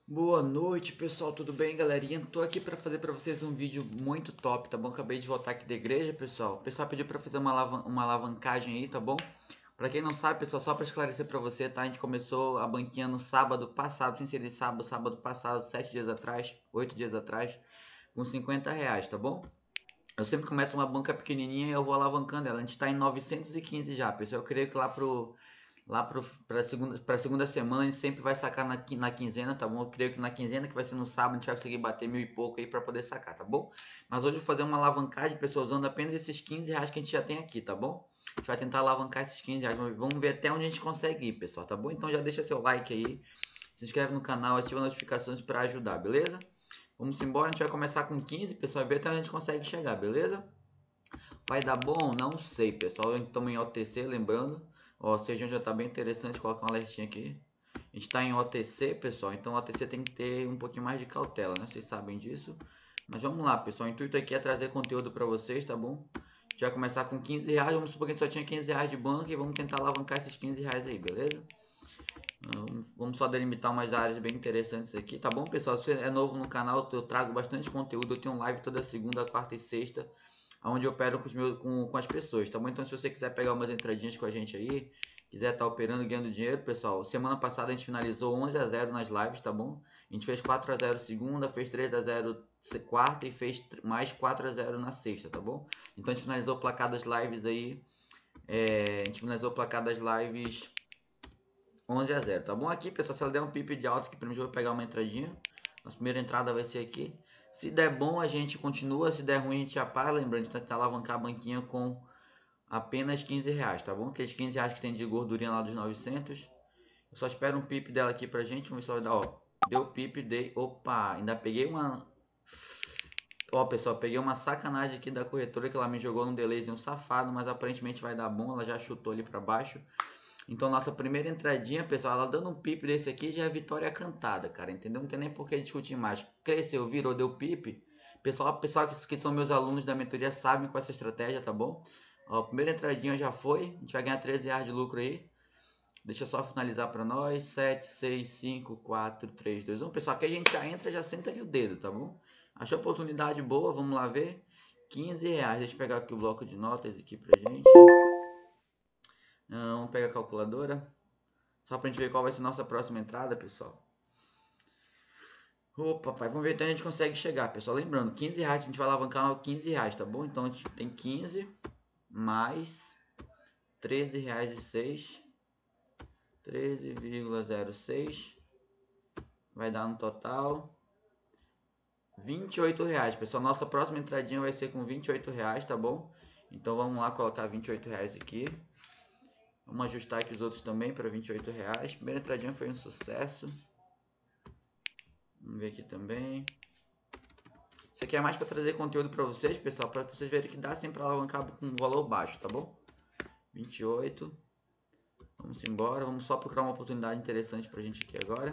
Boa noite, pessoal, tudo bem, galerinha? Tô aqui para fazer para vocês um vídeo muito top, tá bom? Acabei de voltar aqui da igreja, pessoal. O pessoal pediu para fazer uma alavancagem aí, tá bom? Para quem não sabe, pessoal, só para esclarecer para você, tá? A gente começou a banquinha no sábado passado, sem ser de sábado passado, 7 dias atrás, 8 dias atrás, com R$ 50, tá bom? Eu sempre começo uma banca pequenininha e eu vou alavancando ela. A gente tá em 915 já, pessoal. Eu creio que pra segunda semana a gente sempre vai sacar na quinzena, tá bom? Eu creio que na quinzena, que vai ser no sábado, a gente vai conseguir bater mil e pouco aí pra poder sacar, tá bom? Mas hoje eu vou fazer uma alavancagem, pessoal, usando apenas esses R$ 15 que a gente já tem aqui, tá bom? A gente vai tentar alavancar esses R$ 15. Vamos ver até onde a gente consegue ir, pessoal, tá bom? Então já deixa seu like aí, se inscreve no canal, ativa as notificações pra ajudar, beleza? Vamos embora, a gente vai começar com 15, pessoal, e ver até onde a gente consegue chegar, beleza? Vai dar bom? Não sei, pessoal. Estamos em OTC, lembrando. Ó, o Sejão já está bem interessante. Colocar um alertinha aqui. A gente está em OTC, pessoal. Então, OTC tem que ter um pouquinho mais de cautela, né? Vocês sabem disso. Mas vamos lá, pessoal. O intuito aqui é trazer conteúdo para vocês, tá bom? A gente vai começar com R$ 15. Vamos supor que a gente só tinha R$ 15 de banco e vamos tentar alavancar esses R$ 15 aí, beleza? Vamos só delimitar umas áreas bem interessantes aqui, tá bom, pessoal? Se você é novo no canal, eu trago bastante conteúdo. Eu tenho live toda segunda, quarta e sexta, onde eu opero com as pessoas, tá bom? Então, se você quiser pegar umas entradinhas com a gente aí, quiser estar operando e ganhando dinheiro, pessoal, semana passada a gente finalizou 11-0 nas lives, tá bom? A gente fez 4-0 segunda, fez 3-0 quarta e fez mais 4-0 na sexta, tá bom? Então, a gente finalizou o placar das lives aí. A gente finalizou o placar das lives 11-0, tá bom? Aqui, pessoal, se ela der um pip de alta aqui pra mim, eu vou pegar uma entradinha. Nossa primeira entrada vai ser aqui. Se der bom, a gente continua. Se der ruim, a gente já para. Lembrando de tentar alavancar a banquinha com apenas R$ 15, tá bom? Aqueles R$ 15 que tem de gordurinha lá dos 900. Eu só espero um pip dela aqui pra gente. Vamos ver se vai dar, ó. Deu pip, dei. Opa, ainda peguei uma... Ó, pessoal, peguei uma sacanagem aqui da corretora que ela me jogou num delayzinho safado, mas aparentemente vai dar bom. Ela já chutou ali pra baixo. Então, nossa primeira entradinha, pessoal, ela dando um pip desse aqui já é vitória cantada, cara, entendeu? Não tem nem por que discutir mais. Cresceu, virou, deu pip. Pessoal que são meus alunos da mentoria sabem qual é essa estratégia, tá bom? Ó, primeira entradinha já foi. A gente vai ganhar R$ 13 de lucro aí. Deixa eu só finalizar para nós. 7, 6, 5, 4, 3, 2, 1. Pessoal, aqui a gente já entra, já senta ali o dedo, tá bom? Achou oportunidade boa, vamos lá ver. R$ 15. Deixa eu pegar aqui o bloco de notas aqui pra gente. Vamos pegar a calculadora. Só pra gente ver qual vai ser a nossa próxima entrada, pessoal. Opa, papai, vamos ver até onde a gente consegue chegar, pessoal. Lembrando, R$ 15, a gente vai alavancar R$ 15, tá bom? Então a gente tem 15 mais R$ 13,06. 13,06 vai dar no total R$ 28, pessoal. Nossa próxima entradinha vai ser com R$ 28, tá bom? Então vamos lá colocar R$ 28 aqui. Vamos ajustar aqui os outros também para R$ 28. Primeira entradinha foi um sucesso. Vamos ver aqui também. Isso aqui é mais para trazer conteúdo para vocês, pessoal, para vocês verem que dá sim para alavancar com um valor baixo, tá bom? 28. Vamos embora, vamos só procurar uma oportunidade interessante para a gente aqui agora.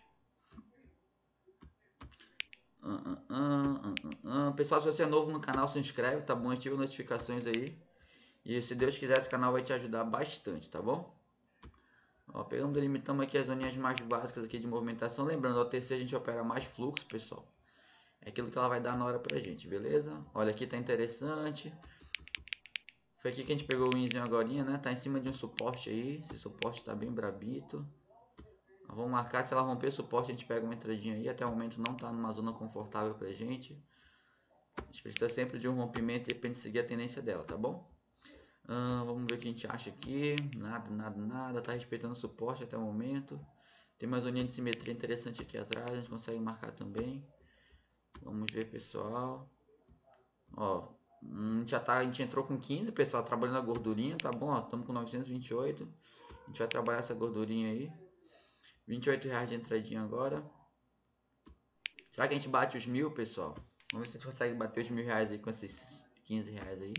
Pessoal, se você é novo no canal, se inscreve, tá bom? Ativa as notificações aí. E se Deus quiser, esse canal vai te ajudar bastante, tá bom? Ó, pegamos, delimitamos aqui as zoninhas mais básicas aqui de movimentação. Lembrando, o OTC a gente opera mais fluxo, pessoal. É aquilo que ela vai dar na hora pra gente, beleza? Olha, aqui tá interessante. Foi aqui que a gente pegou o winzinho agora, né? Tá em cima de um suporte aí. Esse suporte tá bem brabito. Vamos marcar, se ela romper o suporte, a gente pega uma entradinha aí. Até o momento não tá numa zona confortável pra gente. A gente precisa sempre de um rompimento aí pra gente seguir a tendência dela, tá bom? Vamos ver o que a gente acha aqui. Nada, nada, nada. Tá respeitando o suporte até o momento. Tem uma zoninha de simetria interessante aqui atrás. A gente consegue marcar também. Vamos ver, pessoal. Ó, a gente entrou com 15, pessoal, trabalhando a gordurinha, tá bom? Estamos com 928. A gente vai trabalhar essa gordurinha aí. R$ 28 de entradinha agora. Será que a gente bate os 1.000, pessoal? Vamos ver se a gente consegue bater os R$ 1.000 aí com esses R$ 15 aí.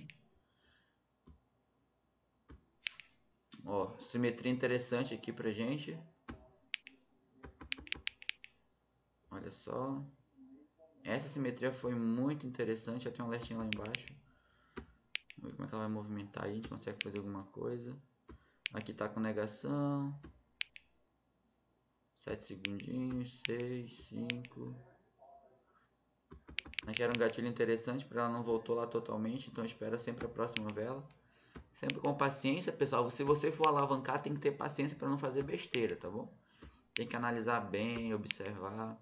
Ó, simetria interessante aqui pra gente. Olha só. Essa simetria foi muito interessante. Já tem um alertinho lá embaixo. Vamos ver como é que ela vai movimentar aí. A gente consegue fazer alguma coisa. Aqui tá com negação. 7 segundinhos, 6, 5. Aqui era um gatilho interessante para ela não voltou lá totalmente, então espera sempre a próxima vela. Sempre com paciência, pessoal. Se você for alavancar, tem que ter paciência para não fazer besteira, tá bom? Tem que analisar bem, observar.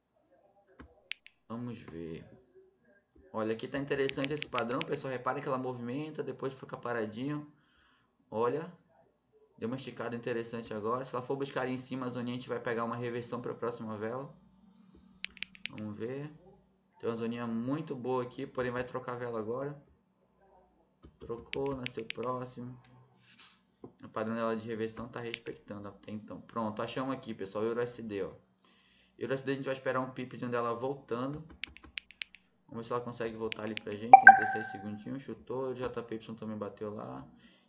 Vamos ver. Olha, aqui tá interessante esse padrão, pessoal. Repare que ela movimenta, depois fica paradinho. Olha, deu uma esticada interessante agora. Se ela for buscar ali em cima a zoninha, a gente vai pegar uma reversão para a próxima vela. Vamos ver. Tem uma zoninha muito boa aqui, porém vai trocar a vela agora. Trocou, nasceu próximo. O padrão dela de reversão tá respeitando até então. Pronto, achamos aqui, pessoal, EURUSD, ó. EURUSD a gente vai esperar um pipzinho dela voltando. Vamos ver se ela consegue voltar ali pra gente. Tem 16 segundinhos, chutou. O JPY também bateu lá.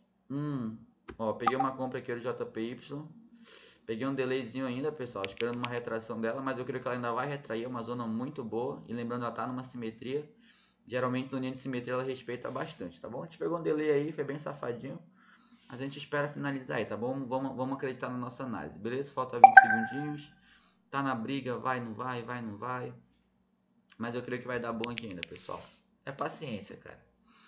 Ó, peguei uma compra aqui do JPY. Peguei um delayzinho ainda, pessoal, esperando uma retração dela, mas eu creio que ela ainda vai retrair, é uma zona muito boa. E lembrando, ela tá numa simetria. Geralmente, zoninha de simetria ela respeita bastante, tá bom? A gente pegou um delay aí, foi bem safadinho. A gente espera finalizar aí, tá bom? Vamos acreditar na nossa análise, beleza? Falta 20 segundinhos. Tá na briga, vai, não vai, vai, não vai. Mas eu creio que vai dar bom aqui ainda, pessoal. É paciência, cara.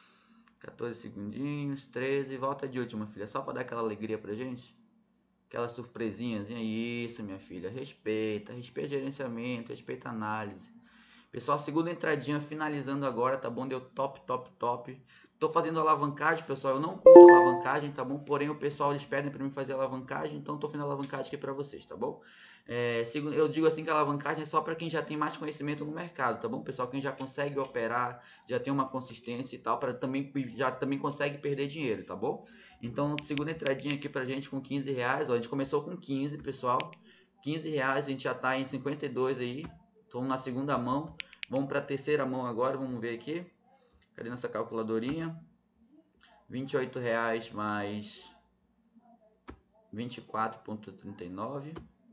14 segundinhos, 13. Volta de última, filha. Só pra dar aquela alegria pra gente. Aquela surpresinhazinha. Isso, minha filha. Respeita. Respeita gerenciamento. Respeita análise. Pessoal, segunda entradinha finalizando agora, tá bom? Deu top, top, top. Tô fazendo alavancagem, pessoal. Eu não curto alavancagem, tá bom? Porém, o pessoal eles pedem para mim fazer alavancagem, então tô fazendo alavancagem aqui para vocês, tá bom? Eu digo assim que a alavancagem é só para quem já tem mais conhecimento no mercado, tá bom, pessoal? Quem já consegue operar, já tem uma consistência e tal, para também já também consegue perder dinheiro, tá bom? Então, segunda entradinha aqui pra gente com 15 reais. Ó, a gente começou com 15, pessoal. 15 reais, a gente já tá em 52 aí. Estamos na segunda mão. Vamos para a terceira mão agora, vamos ver aqui. Cadê nossa calculadorinha? R$ 28 mais 24,39.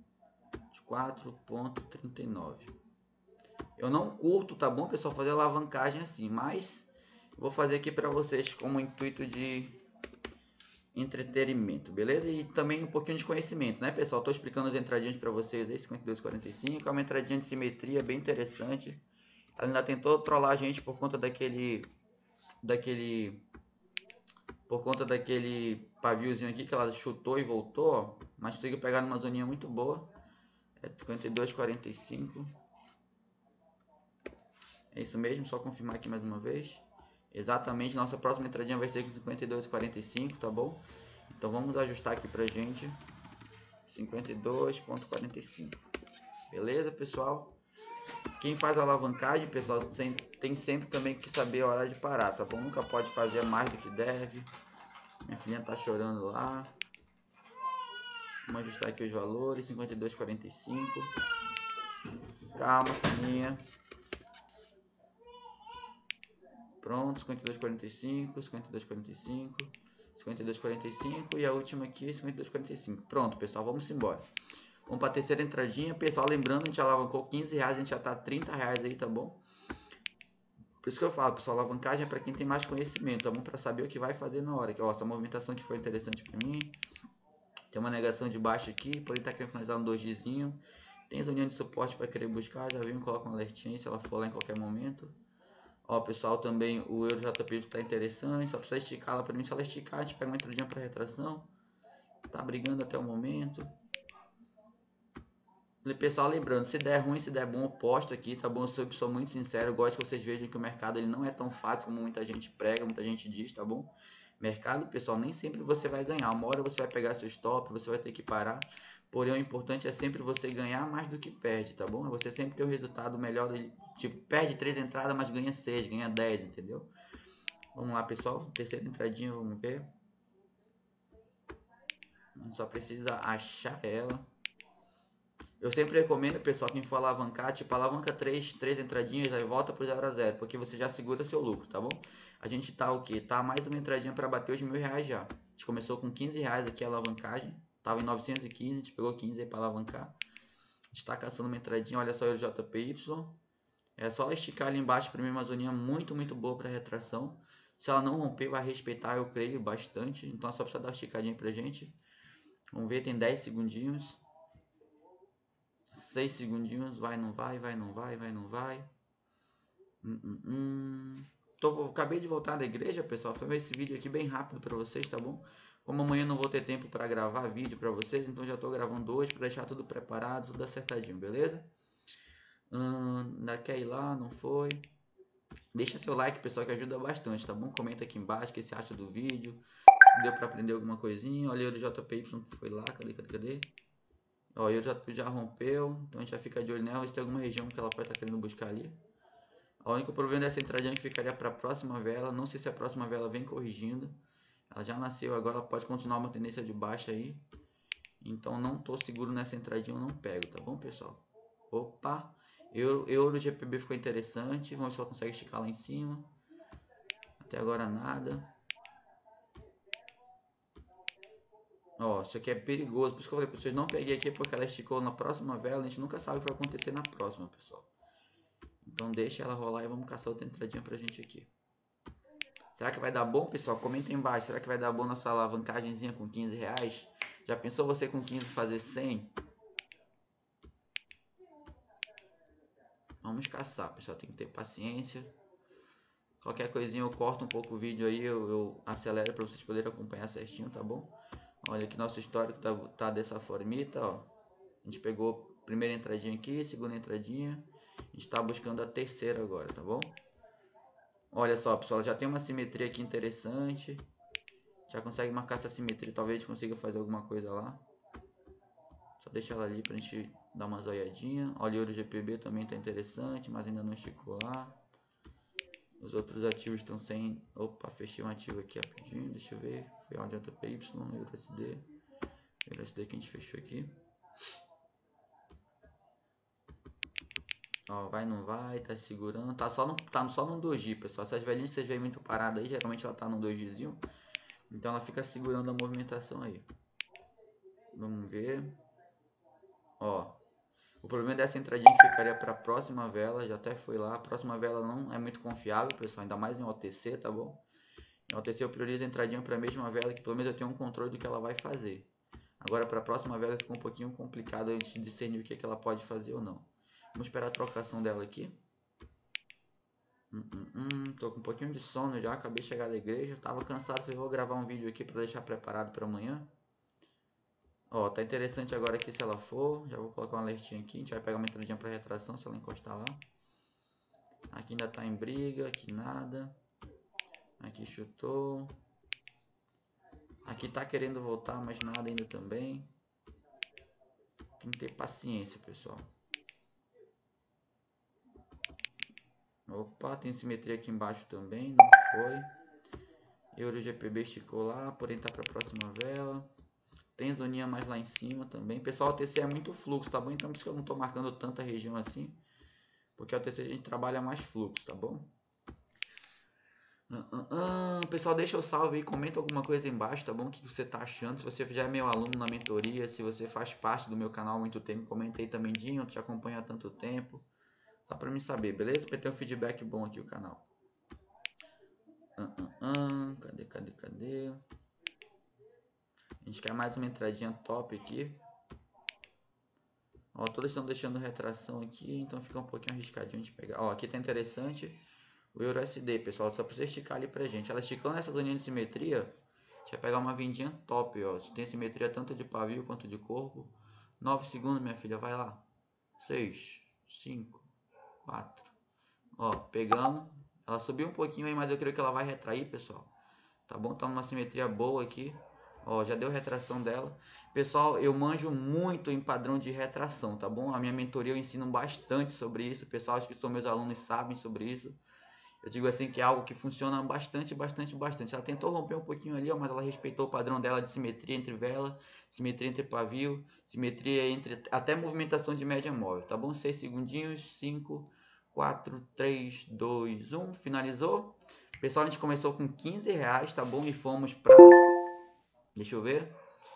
24,39. Eu não curto, tá bom, pessoal, fazer alavancagem assim, mas vou fazer aqui para vocês como intuito de entretenimento, beleza? E também um pouquinho de conhecimento, né, pessoal? Tô explicando as entradinhas para vocês aí, 52,45. É uma entradinha de simetria bem interessante. Ela ainda tentou trollar a gente por conta por conta daquele paviozinho aqui que ela chutou e voltou, ó, mas conseguiu pegar numa zoninha muito boa. É 52,45. É isso mesmo, só confirmar aqui mais uma vez. Exatamente, nossa próxima entradinha vai ser com 52,45, tá bom? Então vamos ajustar aqui pra gente 52,45. Beleza, pessoal? Quem faz alavancagem, pessoal, tem sempre também que saber a hora de parar, tá bom? Nunca pode fazer mais do que deve. Minha filhinha tá chorando lá. Vamos ajustar aqui os valores. 52,45. Calma, filhinha. Pronto, 52,45, 52,45, 52,45 e a última aqui, 52,45. Pronto, pessoal, vamos embora. Vamos para a terceira entradinha. Pessoal, lembrando, a gente alavancou 15 reais, a gente já tá 30 reais aí, tá bom? Por isso que eu falo, pessoal, alavancagem é para quem tem mais conhecimento, tá bom? Para saber o que vai fazer na hora. Ó, essa movimentação que foi interessante para mim. Tem uma negação de baixo aqui, porém tá querendo finalizar no dojizinho. Tem zoninha de suporte para querer buscar, já viu? Coloca um alertinho se ela for lá em qualquer momento. Ó, pessoal, também o Euro JP tá interessante, só precisa esticar lá para mim. Se ela esticar, a gente pega uma entradinha para retração. Tá brigando até o momento. Pessoal, lembrando, se der ruim, se der bom, eu posto aqui, tá bom? Eu sou muito sincero, eu gosto que vocês vejam que o mercado ele não é tão fácil como muita gente prega, muita gente diz, tá bom? Mercado, pessoal, nem sempre você vai ganhar. Uma hora você vai pegar seu stop, você vai ter que parar. Porém, o importante é sempre você ganhar mais do que perde, tá bom? Você sempre ter o resultado melhor, tipo, perde 3 entradas, mas ganha 6, ganha 10, entendeu? Vamos lá, pessoal, terceira entradinha, vamos ver. A gente só precisa achar ela. Eu sempre recomendo, pessoal, quem for alavancar, tipo, alavanca 3 entradinhas, aí volta pro 0 a 0, porque você já segura seu lucro, tá bom? A gente tá o quê? Tá mais uma entradinha para bater os R$ 1.000 já. A gente começou com 15 reais aqui a alavancagem, tava em 915, a gente pegou 15 aí para alavancar. A gente tá caçando uma entradinha, olha só o JPY. É só esticar ali embaixo para mim uma zoninha muito, muito boa para retração. Se ela não romper, vai respeitar, eu creio, bastante. Então é só precisa dar uma esticadinha pra gente. Vamos ver, tem 10 segundinhos. 6 segundinhos, vai, não vai, vai, não vai, vai, não vai. Acabei de voltar da igreja, pessoal. Foi ver esse vídeo aqui bem rápido para vocês, tá bom? Como amanhã eu não vou ter tempo para gravar vídeo para vocês, então já tô gravando hoje para deixar tudo preparado, tudo acertadinho, beleza? Ainda quer ir lá, não foi? Deixa seu like, pessoal, que ajuda bastante, tá bom? Comenta aqui embaixo o que você acha do vídeo, se deu para aprender alguma coisinha. Olha, o JPY foi lá, cadê? Ó, eu já rompeu, então a gente já fica de olho nela, se tem alguma região que ela pode estar querendo buscar ali. O único problema dessa entradinha que ficaria para a próxima vela, não sei se a próxima vela vem corrigindo. Ela já nasceu, agora ela pode continuar uma tendência de baixa aí. Então não tô seguro nessa entradinha, eu não pego, tá bom, pessoal? Opa, euro GPB ficou interessante, vamos ver se ela consegue esticar lá em cima. Até agora nada. Ó, isso aqui é perigoso, por isso que eu falei pra vocês, não peguei aqui porque ela esticou na próxima vela, a gente nunca sabe o que vai acontecer na próxima, pessoal. Então deixa ela rolar e vamos caçar outra entradinha pra gente aqui. Será que vai dar bom, pessoal? Comenta aí embaixo, será que vai dar bom nossa alavancagemzinha com 15 reais? Já pensou você com 15 fazer 100? Vamos caçar, pessoal, tem que ter paciência. Qualquer coisinha eu corto um pouco o vídeo aí, eu acelero para vocês poderem acompanhar certinho, tá bom? Olha aqui nosso histórico tá dessa formita, ó. A gente pegou a primeira entradinha aqui, segunda entradinha. A gente tá buscando a terceira agora, tá bom? Olha só, pessoal, já tem uma simetria aqui interessante. Já consegue marcar essa simetria, talvez a gente consiga fazer alguma coisa lá. Só deixa ela ali pra gente dar uma zoiadinha. Olha, o Euro GPB também tá interessante, mas ainda não esticou lá. Os outros ativos estão sem... Opa, fechei um ativo aqui rapidinho, deixa eu ver. Foi onde JPY, EURUSD. EURUSD que a gente fechou aqui. Ó, vai, não vai, tá segurando. Tá só no doji, pessoal. Essas velhinhas que vocês veem muito parada aí, geralmente ela tá no dojizinho. Então ela fica segurando a movimentação aí. Vamos ver. Ó, o problema dessa entradinha que ficaria para a próxima vela, já até foi lá. A próxima vela não é muito confiável, pessoal, ainda mais em OTC, tá bom? Em OTC eu priorizo a entradinha para a mesma vela, que pelo menos eu tenho um controle do que ela vai fazer. Agora para a próxima vela ficou um pouquinho complicado a gente discernir o que, que ela pode fazer ou não. Vamos esperar a trocação dela aqui. Tô com um pouquinho de sono já, acabei de chegar da igreja. Tava cansado, falei, vou gravar um vídeo aqui para deixar preparado para amanhã. Ó, tá interessante agora aqui se ela for. Já vou colocar um alertinho aqui. A gente vai pegar uma entradinha para retração se ela encostar lá. Aqui ainda tá em briga, aqui nada. Aqui chutou. Aqui tá querendo voltar, mas nada ainda também. Tem que ter paciência, pessoal. Opa, tem simetria aqui embaixo também, não foi. Euro GPB esticou lá, porém tá para a próxima vela. Tem zoninha mais lá em cima também. Pessoal, o TC é muito fluxo, tá bom? Então por isso que eu não tô marcando tanta região assim. Porque o TC a gente trabalha mais fluxo, tá bom? Pessoal, deixa o salve aí, comenta alguma coisa aí embaixo, tá bom? O que você tá achando? Se você já é meu aluno na mentoria, se você faz parte do meu canal há muito tempo, comenta aí também, Dinho, te acompanha há tanto tempo. Só pra mim saber, beleza? Pra ter um feedback bom aqui o canal. Cadê? A gente quer mais uma entradinha top aqui. Ó, todas estão deixando retração aqui, então fica um pouquinho arriscadinho de pegar. Ó, aqui tá interessante o EURUSD, pessoal, só precisa esticar ali pra gente. Ela esticando essa zoninha de simetria, a gente vai pegar uma vindinha top, ó. Tem simetria tanto de pavio quanto de corpo. 9 segundos, minha filha, vai lá. 6, 5, 4. Ó, pegamos. Ela subiu um pouquinho aí, mas eu creio que ela vai retrair, pessoal. Tá bom? Tá uma simetria boa aqui. Ó, já deu retração dela. Pessoal, eu manjo muito em padrão de retração, tá bom? A minha mentoria eu ensino bastante sobre isso. Pessoal, acho que são meus alunos sabem sobre isso. Eu digo assim que é algo que funciona bastante. Ela tentou romper um pouquinho ali, ó, mas ela respeitou o padrão dela de simetria entre vela, simetria entre pavio, simetria entre até movimentação de média móvel, tá bom? 6 segundinhos, 5, 4, 3, 2, 1, finalizou. Pessoal, a gente começou com 15 reais, tá bom? E fomos pra... Deixa eu ver.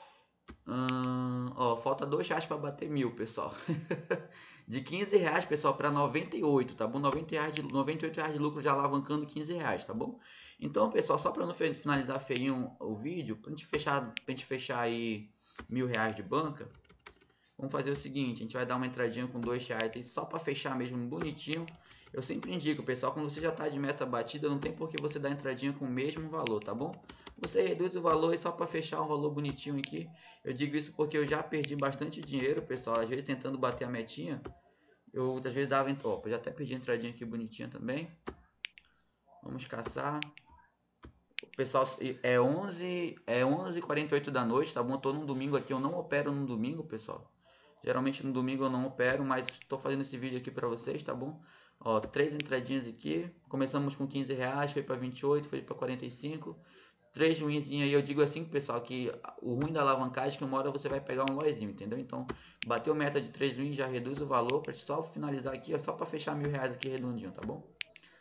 Ó, falta 2 reais para bater 1.000, pessoal. De 15 reais, pessoal, para 98, tá bom? 98 reais de lucro já alavancando 15 reais, tá bom? Então, pessoal, só para não finalizar feinho o vídeo, pra gente fechar aí 1.000 reais de banca, Vamos fazer o seguinte, a gente vai dar uma entradinha com R$2 aí, só para fechar mesmo bonitinho. Eu sempre indico, pessoal, quando você já está de meta batida, não tem por que você dar entradinha com o mesmo valor, tá bom? Você reduz o valor e só para fechar um valor bonitinho aqui. Eu digo isso porque eu já perdi bastante dinheiro, pessoal, às vezes tentando bater a metinha. Eu às vezes dava, já até perdi entradinha aqui bonitinha também. Vamos caçar. Pessoal, é 11h48 da noite, tá bom? Eu tô num domingo aqui, eu não opero no domingo, pessoal. Geralmente no domingo eu não opero, mas estou fazendo esse vídeo aqui para vocês, tá bom? Ó, 3 entradinhas aqui. Começamos com R$15, foi para 28, foi para 45. 3 ruinzinhos aí, eu digo assim, pessoal, que o ruim da alavancagem é que uma hora você vai pegar um loizinho, entendeu? Então, bateu meta de 3 wins, já reduz o valor, para só finalizar aqui, é só para fechar R$1.000 aqui redondinho, tá bom?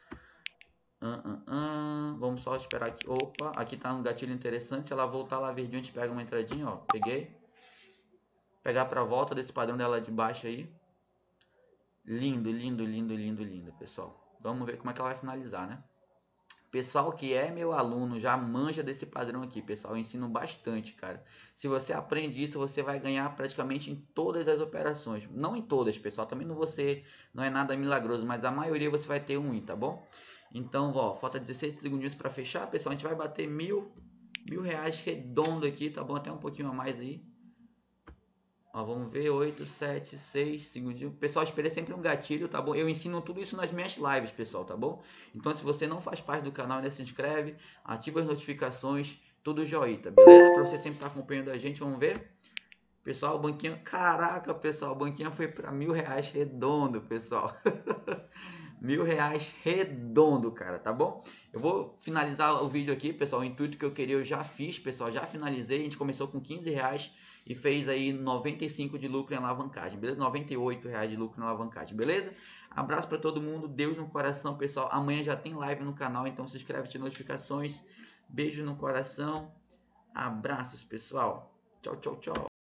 Vamos só esperar aqui. Opa, aqui tá um gatilho interessante. Se ela voltar lá verdinho, a gente pega uma entradinha, ó. Peguei. Pegar pra volta desse padrão dela de baixo aí. Lindo, lindo, lindo, lindo, lindo, pessoal. Vamos ver como é que ela vai finalizar, né? Pessoal que é meu aluno já manja desse padrão aqui, pessoal. Eu ensino bastante, cara. Se você aprende isso, você vai ganhar praticamente em todas as operações. Não em todas, pessoal. Também não é nada milagroso, mas a maioria você vai ter um win, tá bom? Então, ó, falta 16 segundinhos para fechar, pessoal. A gente vai bater R$1.000 redondo aqui, tá bom? Até um pouquinho a mais aí. Ó, vamos ver, 8, 7, 6 segundinhos. Pessoal, espere sempre um gatilho, tá bom? Eu ensino tudo isso nas minhas lives, pessoal, tá bom? Então, se você não faz parte do canal, ainda se inscreve, ativa as notificações, tudo joinha, beleza? Pra você sempre estar acompanhando a gente, vamos ver? Pessoal, o banquinho... Caraca, pessoal, o banquinho foi para R$1.000 redondo, pessoal. R$1.000 redondo, cara, tá bom? Eu vou finalizar o vídeo aqui, pessoal. O intuito que eu queria eu já fiz, pessoal. Já finalizei. A gente começou com R$15 e fez aí 95 de lucro em alavancagem, beleza? R$98 de lucro em alavancagem, beleza? Abraço para todo mundo. Deus no coração, pessoal. Amanhã já tem live no canal, então se inscreve, ativa notificações. Beijo no coração. Abraços, pessoal. Tchau, tchau, tchau.